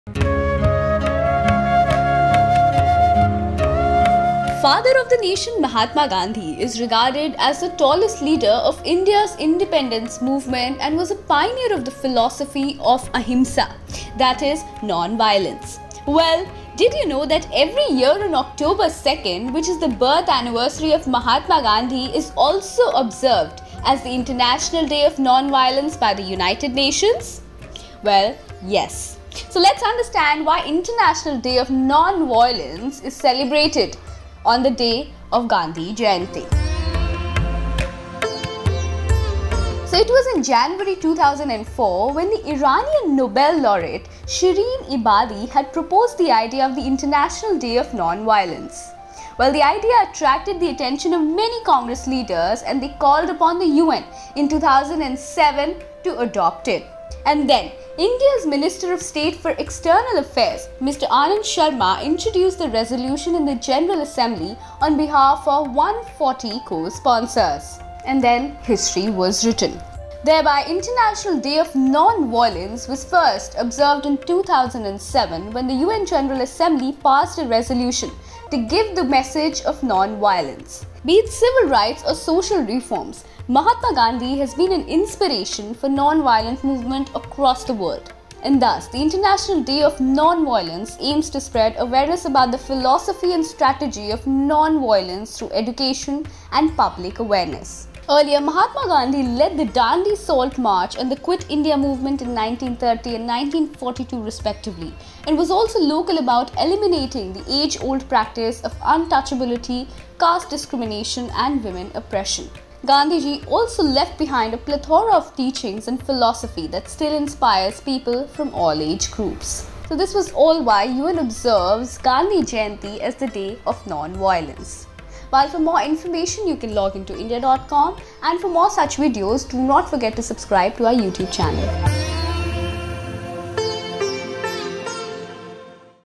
Father of the nation Mahatma Gandhi is regarded as the tallest leader of India's independence movement and was a pioneer of the philosophy of ahimsa, that is, non-violence. Well, did you know that every year on October 2nd, which is the birth anniversary of Mahatma Gandhi, is also observed as the International Day of Non-Violence by the United Nations? Well, yes. So let's understand why International Day of Non-Violence is celebrated on the day of Gandhi Jayanti. So it was in January 2004 when the Iranian Nobel laureate Shirin Ebadi had proposed the idea of the International Day of Non-Violence. Well, the idea attracted the attention of many Congress leaders and they called upon the UN in 2007 to adopt it. And then, India's Minister of State for External Affairs, Mr. Anand Sharma, introduced the resolution in the General Assembly on behalf of 140 co-sponsors. And then, history was written. Thereby, International Day of Non-Violence was first observed in 2007 when the UN General Assembly passed a resolution to give the message of non-violence. Be it civil rights or social reforms, Mahatma Gandhi has been an inspiration for non-violent movement across the world. And thus, the International Day of Non-Violence aims to spread awareness about the philosophy and strategy of non-violence through education and public awareness. Earlier, Mahatma Gandhi led the Dandi Salt March and the Quit India movement in 1930 and 1942 respectively, and was also local about eliminating the age-old practice of untouchability, caste discrimination and women oppression. Gandhiji also left behind a plethora of teachings and philosophy that still inspires people from all age groups. So this was all why UN observes Gandhi Jayanti as the Day of Non-Violence. While for more information you can log into india.com, and for more such videos do not forget to subscribe to our YouTube channel.